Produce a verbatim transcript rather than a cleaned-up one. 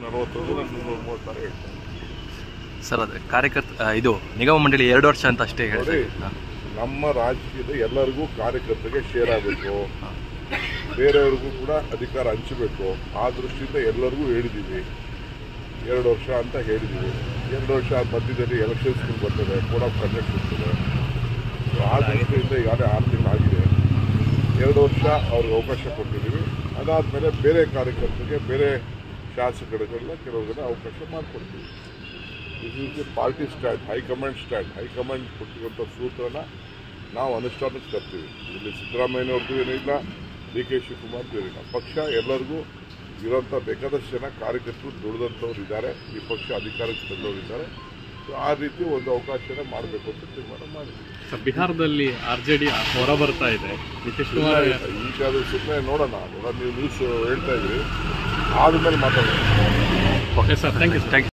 ನಲವತ್ತೊಂದು ಮುನ್ನೂರ ಮೂವತ್ತಾರು ಹೇಳ್ತಾರೆ ಸರ್. ಅದೇ ಕಾರ್ಯಕರ್ತ ಇದು ನಿಗಮ ಮಂಡಳಿ ಎರಡು ವರ್ಷ ಅಂತ ಅಷ್ಟೇ ಹೇಳಿ. ನಮ್ಮ ರಾಜಕೀಯದ ಎಲ್ಲರಿಗೂ ಕಾರ್ಯಕರ್ತರಿಗೆ ಶೇರ್ ಆಗಬೇಕು, ಬೇರೆಯವ್ರಿಗೂ ಕೂಡ ಅಧಿಕಾರ ಹಂಚಬೇಕು. ಆ ದೃಷ್ಟಿಯಿಂದ ಎಲ್ಲರಿಗೂ ಹೇಳಿದ್ದೀವಿ ಎರಡು ವರ್ಷ ಅಂತ ಹೇಳಿದ್ದೀವಿ. ಎರಡು ವರ್ಷ ಮಧ್ಯದಲ್ಲಿ ಎಲೆಕ್ಷನ್ಸ್ಗಳು ಬರ್ತದೆ, ಕೋಡ್ ಆಫ್ ಕಂಡಕ್ಟ್ ಇರ್ತದೆ. ಆ ದೃಷ್ಟಿಯಿಂದ ಈಗಾಗಲೇ ಆರು ತಿಂಗಳಾಗಿದೆ. ಎರಡು ವರ್ಷ ಅವ್ರಿಗೆ ಅವಕಾಶ ಕೊಟ್ಟಿದ್ದೀವಿ. ಅದಾದಮೇಲೆ ಬೇರೆ ಕಾರ್ಯಕರ್ತರಿಗೆ ಬೇರೆ ಶಾಸಕರುಗಳನ್ನ ಕೆಲವ್ರಿಗೆಲ್ಲ ಅವಕಾಶ ಮಾಡಿಕೊಡ್ತೀವಿ. This is the party stand, high command stand. High command ಕೊಟ್ಟಿರುವಂಥ ಸೂತ್ರನ ನಾವು ಅನುಷ್ಠಾನಕ್ಕೆ ತರ್ತೀವಿ. ಇಲ್ಲಿ ಸಿದ್ದರಾಮಯ್ಯನವ್ರದ್ದು ಏನಿಲ್ಲ, ಡಿ ಕೆ ಶಿವಕುಮಾರ್ದು ಏನಿಲ್ಲ. ಪಕ್ಷ ಎಲ್ಲರಿಗೂ ಇರೋಂಥ ಬೇಕಾದಷ್ಟು ಜನ ಕಾರ್ಯಕರ್ತರು ದುಡಿದಂಥವ್ರು ಇದ್ದಾರೆ, ಈ ಪಕ್ಷ ಅಧಿಕಾರಕ್ಕೆ ತಂದವರು ಇದ್ದಾರೆ. ಸೊ ಆ ರೀತಿ ಒಂದು ಅವಕಾಶನ ಮಾಡಬೇಕು ಅಂತ ತೀರ್ಮಾನ ಮಾಡಿದ್ವಿ. ಬಿಹಾರದಲ್ಲಿ ಆರ್ ಜೆ ಡಿ ಹೊರ ಬರ್ತಾ ಇದೆ, ನಿತೀಶ್ ಕುಮಾರ್ ಈಗ ಅದು ಸುಮ್ಮನೆ ನೋಡೋಣ. ನೀವು ನ್ಯೂಸ್ ಹೇಳ್ತಾ ಇದ್ರಿ, ಆದ್ಮೇಲೆ ಮಾತಾಡೋಣ. Okay sir, thank you.